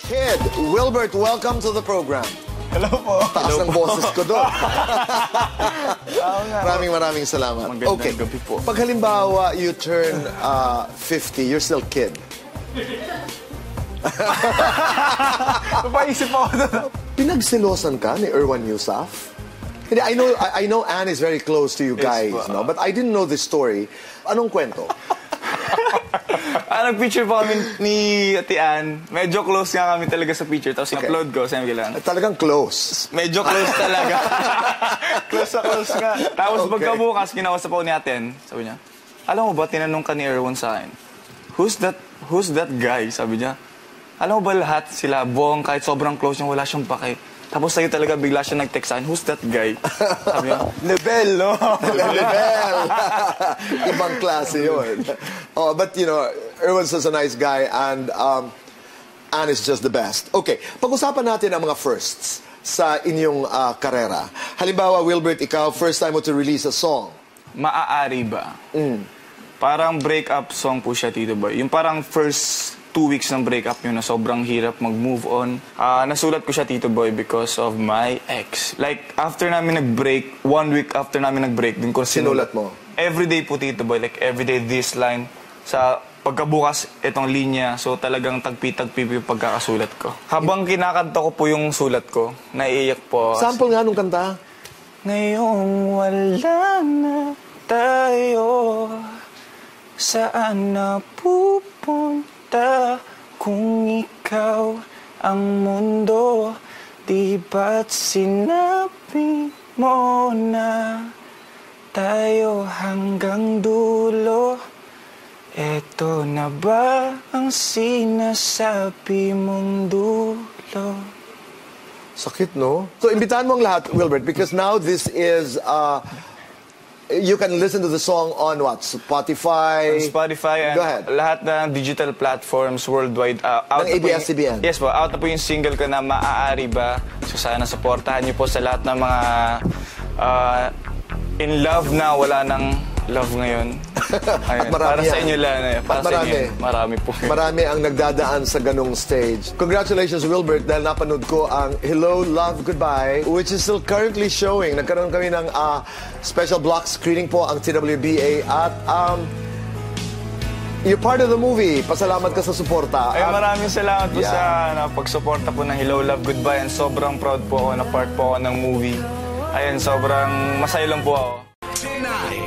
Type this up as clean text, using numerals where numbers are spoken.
Kid, Wilbert, welcome to the program. Hello po. Taas ng boses ko doon. Maraming salamat. Okay. Gabi po. Pag halimbawa, you turn 50, you're still kid. Papaisip ako doon. Pinagsilosan ka ni Erwan Heussaff? I know Anne is very close to you guys, no? But I didn't know this story. Anong kwento? Nag-picture po kami ni Ate Ann. Medyo close nga kami talaga sa picture. Tapos in-upload ko, sabi ko lang. Talagang close. Medyo close talaga. Close nga. Tapos pagkabukas, kinausap ako ni Ate Ann. Sabi niya, alam mo ba, tinanong ka ni Erwan sa akin, who's that guy? Sabi niya, alam mo ba lahat sila, buong kahit sobrang close niya, wala siyang pake. Tapos sa'yo talaga bigla siya nag-text sa akin, who's that guy? Sabi niya, level, no? Level. Ibang klase yun. Oh, but you know, Erwan's such a nice guy and Anne is just the best. Okay, pag-usapan natin ang mga firsts sa inyong karera. Halimbawa, Wilbert, ikaw, first time mo to release a song. Maaari ba? Parang break-up song po siya, Tito Boy. Yung parang first 2 weeks ng breakup yun na sobrang hirap mag-move on. Nasulat ko siya, Tito Boy, because of my ex. Like, after namin nag-break, 1 week after namin nag-break, din ko sinulat mo? Everyday po, Tito Boy. Like, everyday this line. Sa pagkabukas, itong linya. So, talagang tagpi-tagpi yung pagkakasulat ko. Habang kinakanta ko po yung sulat ko, naiiyak po. Sample nga nung kanta. Ngayong wala na tayo, saan na pupunta? Kung ikaw ang mundo, di ba't sinabi mo na tayo hanggang dulo? Eto na ba ang sinasabi mong dulo? Sakit, no? So, imbitahan mo ang lahat, Wilbert, because now this is... you can listen to the song on what? Spotify? On Spotify and lahat ng digital platforms worldwide. Ng ABS-CBN? Yes po. Out na po yung single ko na Maaari Ba. So sana supportahan niyo po sa lahat ng mga in love na wala nang love ngayon. Ayun, para sa inyo lang. Para sa inyo. Marami po. Marami ang nagdadaan sa ganong stage. Congratulations, Wilbert, dahil napanood ko ang Hello, Love, Goodbye, which is still currently showing. Nagkaroon kami ng special block screening po ang TWBA at you're part of the movie. Pasalamat ka sa suporta. Ay, maraming salamat po sa pagsuporta po ng Hello, Love, Goodbye. And sobrang proud po ako na part po ako ng movie. Ayun, sobrang masaya lang po ako. Tonight.